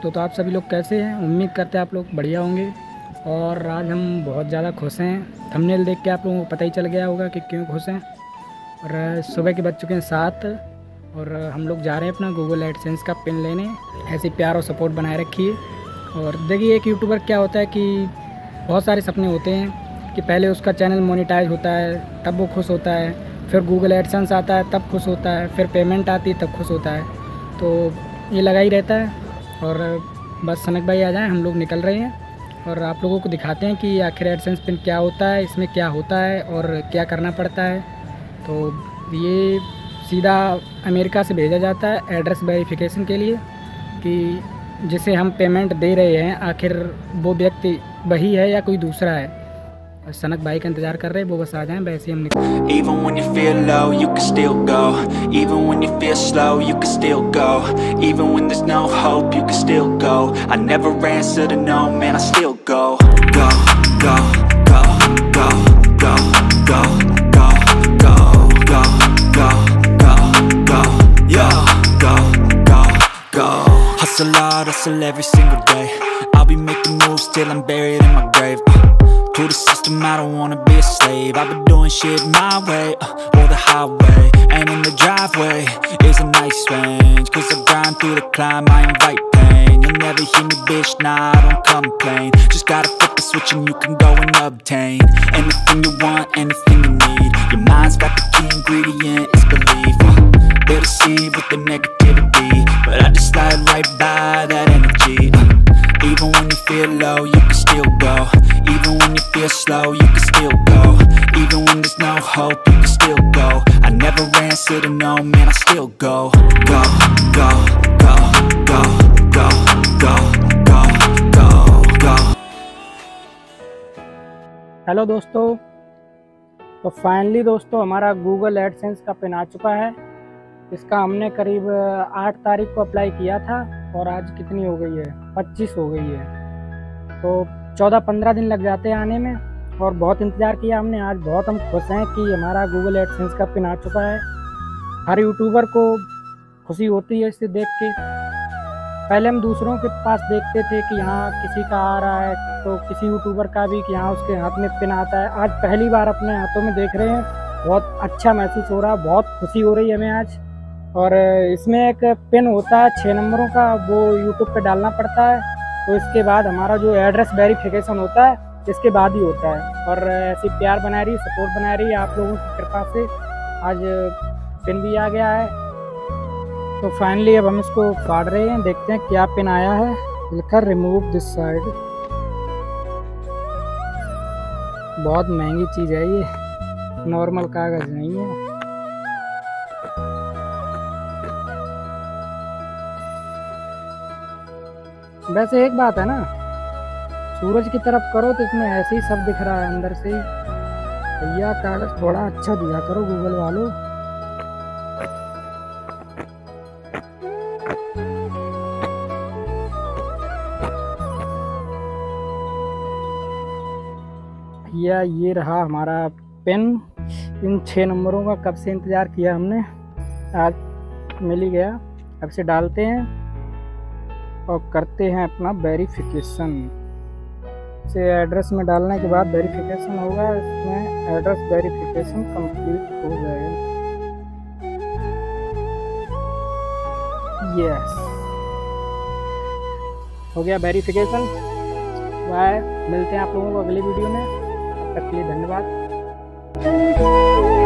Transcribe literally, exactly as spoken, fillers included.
दोस्तों, तो आप सभी लोग कैसे हैं? उम्मीद करते हैं आप लोग बढ़िया होंगे। और आज हम बहुत ज़्यादा खुश हैं। थंबनेल देख के आप लोगों को पता ही चल गया होगा कि क्यों खुश हैं। और सुबह के बज चुके हैं सात और हम लोग जा रहे हैं अपना गूगल एडसेंस का पिन लेने। ऐसे प्यार और सपोर्ट बनाए रखिए। और देखिए, एक यूट्यूबर क्या होता है कि बहुत सारे सपने होते हैं कि पहले उसका चैनल मोनेटाइज होता है तब वो खुश होता है, फिर गूगल एडसेंस आता है तब खुश होता है, फिर पेमेंट आती है तब खुश होता है। तो ये लगा ही रहता है। और बस सनक भाई आ जाए, हम लोग निकल रहे हैं और आप लोगों को दिखाते हैं कि आखिर एडसेंस पिन क्या होता है, इसमें क्या होता है और क्या करना पड़ता है। तो ये सीधा अमेरिका से भेजा जाता है एड्रेस वेरिफिकेशन के लिए कि जिसे हम पेमेंट दे रहे हैं आखिर वो व्यक्ति वही है या कोई दूसरा है। सनक भाई का इंतजार कर रहे हैं, वो बस आ जाएं, वैसे हम निकल। Even when you feel low, you can still go. Even when you feel slow, you can still go. Even when there's no hope, you can still go. I never answer to no, man, I still go. Go, go, go, go, go, go, go, go, go, go, go, go, yo, go, go, go. Hustle hard, hustle every single day. I'll be making moves till I'm buried in my grave. To the system, I don't wanna be a slave. I've been doing shit my way, uh, or the highway. And in the driveway is a nice range. Cause I grind through the climb, I invite pain. You'll never hear me, bitch, nah, I don't complain. Just gotta flip the switch and you can go and obtain anything you want, anything you need. Your mind's got the key ingredient, it's belief. uh, They'll deceive with the negativity, but I just slide right by that energy. uh, Even when you feel low, you can still go. Even when you feel slow, you can still go. Even when there's no hope, you can still go. I never answer to no, man, I still go. Go, go, go, go, go, go, go, go, go. Hello दोस्तों, तो finally दोस्तों हमारा Google AdSense का pin आ चुका है। इसका हमने करीब आठ तारीख को अप्लाई किया था और आज कितनी हो गई है? पच्चीस हो गई है। तो चौदह पंद्रह दिन लग जाते हैं आने में और बहुत इंतज़ार किया हमने। आज बहुत हम खुश हैं कि हमारा गूगल एडसेंस का पिन आ चुका है। हर यूट्यूबर को खुशी होती है इसे देख के। पहले हम दूसरों के पास देखते थे कि यहाँ किसी का आ रहा है, तो किसी यूट्यूबर का भी कि यहाँ उसके हाथ में पिन आता है। आज पहली बार अपने हाथों में देख रहे हैं, बहुत अच्छा महसूस हो रहा है, बहुत खुशी हो रही है हमें आज। और इसमें एक पिन होता है छः नंबरों का, वो यूट्यूब पे डालना पड़ता है। तो इसके बाद हमारा जो एड्रेस वेरिफिकेशन होता है इसके बाद ही होता है। और ऐसी प्यार बना रही, सपोर्ट बना रही है आप लोगों की कृपा से आज पिन भी आ गया है। तो फाइनली अब हम इसको फाड़ रहे हैं, देखते हैं क्या पिन आया है। लिखा रिमूव दिस साइड। बहुत महंगी चीज़ है ये, नॉर्मल कागज़ नहीं है। वैसे एक बात है ना, सूरज की तरफ करो तो इसमें ऐसे ही सब दिख रहा है अंदर से ही। भैया कागज थोड़ा अच्छा दिया करो गूगल वालों। भैया ये रहा हमारा पेन। इन छः नंबरों का कब से इंतज़ार किया हमने, आज मिल ही गया। अब से डालते हैं और करते हैं अपना वेरिफिकेशन। से एड्रेस में डालने के बाद वेरिफिकेशन होगा, इसमें एड्रेस वेरिफिकेशन कंप्लीट हो जाएगा। यस, हो गया वेरिफिकेशन। बाय, मिलते हैं आप लोगों को अगली वीडियो में। तब तक के लिए धन्यवाद।